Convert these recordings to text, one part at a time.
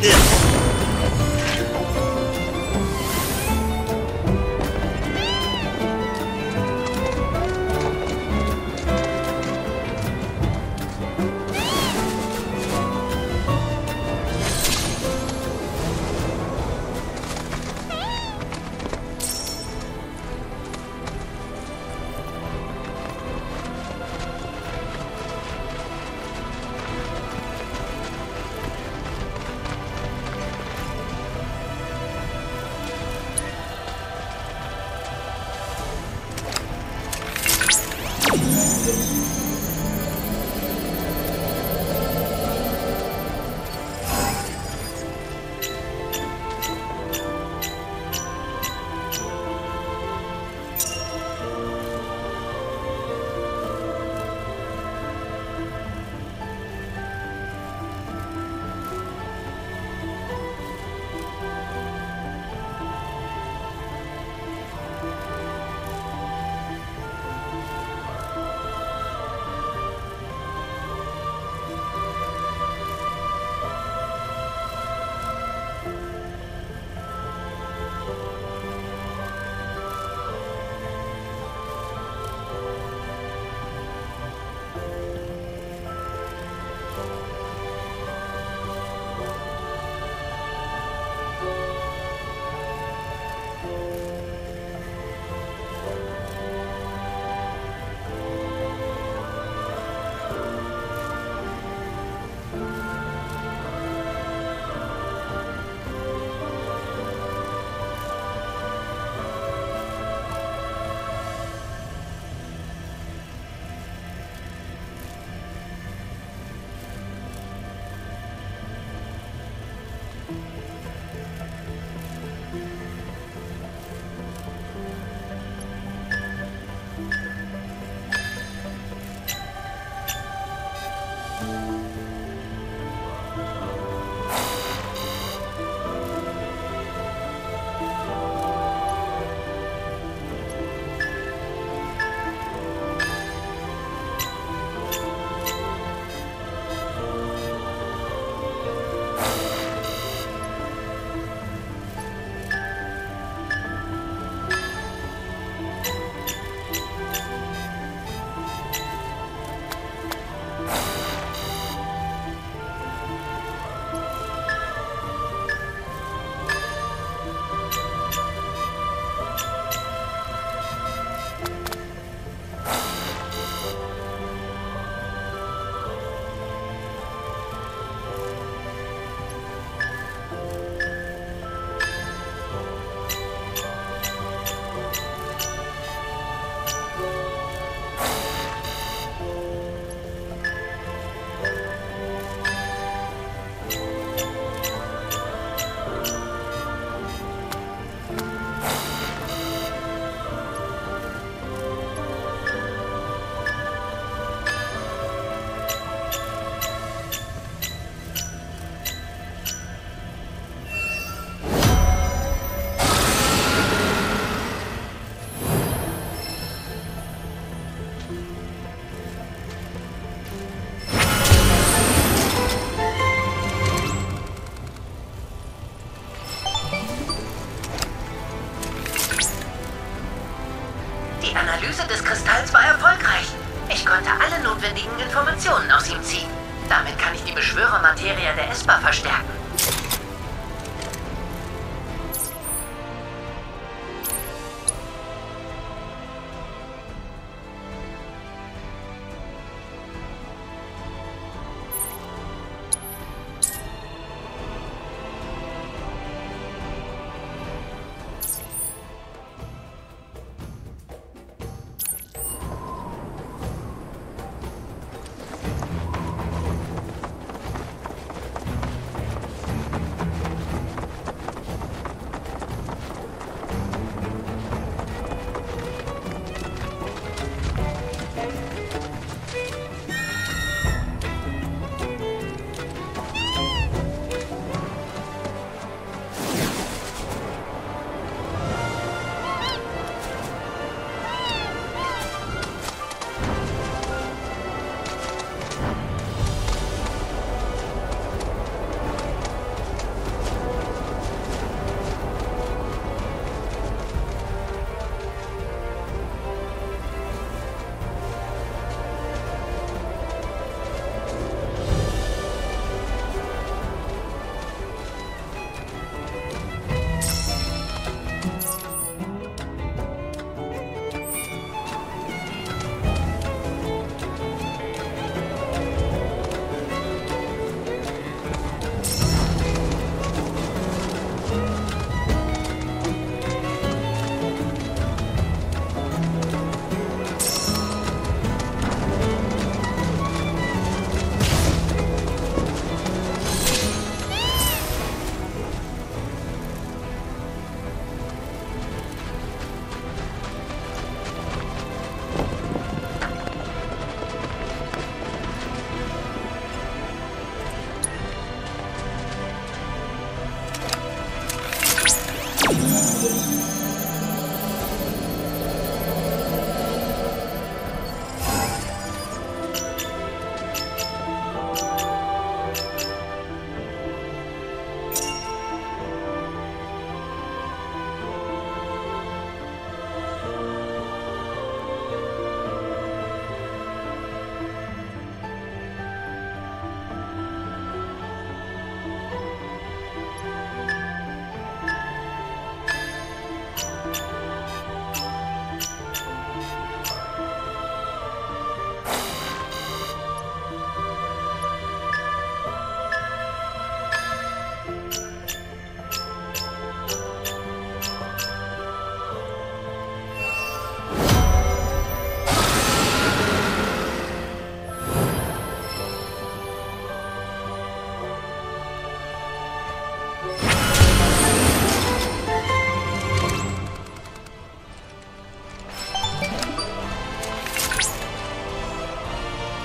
Die Analyse des Kristalls war erfolgreich. Ich konnte alle notwendigen Informationen aus ihm ziehen. Damit kann ich die Beschwörermaterie der Esper verstärken.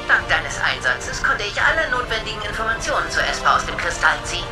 Dank deines Einsatzes konnte ich alle notwendigen Informationen zur Esper aus dem Kristall ziehen.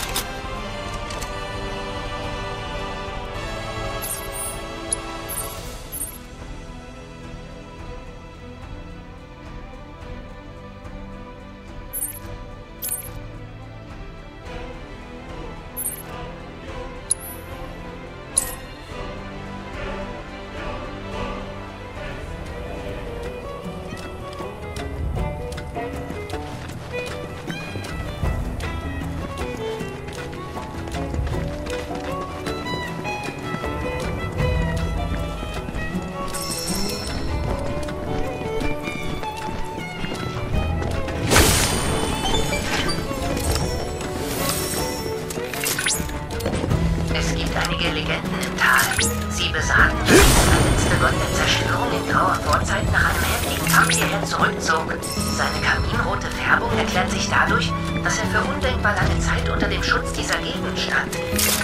Einige Legenden im Tal. Sie besagen, dass der letzte Gott der Zerstörung in grauer Vorzeit nach einem heftigen Kampf hierher zurückzog. Seine kaminrote Färbung erklärt sich dadurch, dass er für undenkbar lange Zeit unter dem Schutz dieser Gegend stand.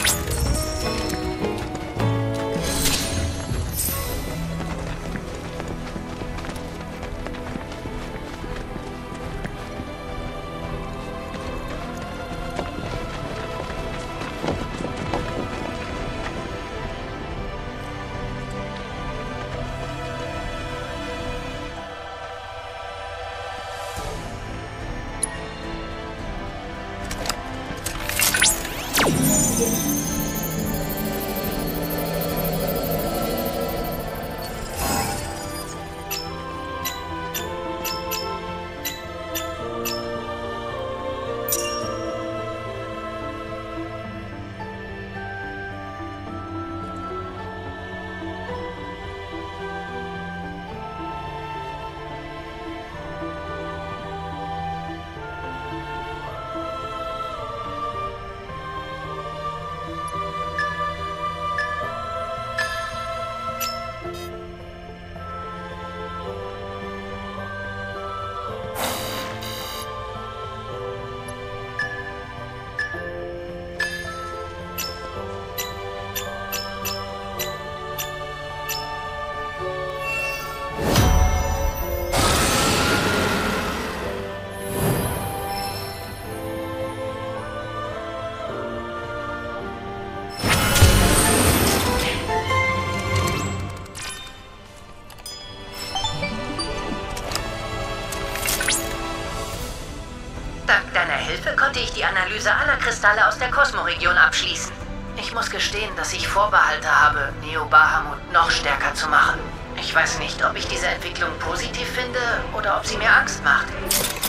Dank deiner Hilfe konnte ich die Analyse aller Kristalle aus der Kosmoregion abschließen. Ich muss gestehen, dass ich Vorbehalte habe, Neo Bahamut noch stärker zu machen. Ich weiß nicht, ob ich diese Entwicklung positiv finde oder ob sie mir Angst macht.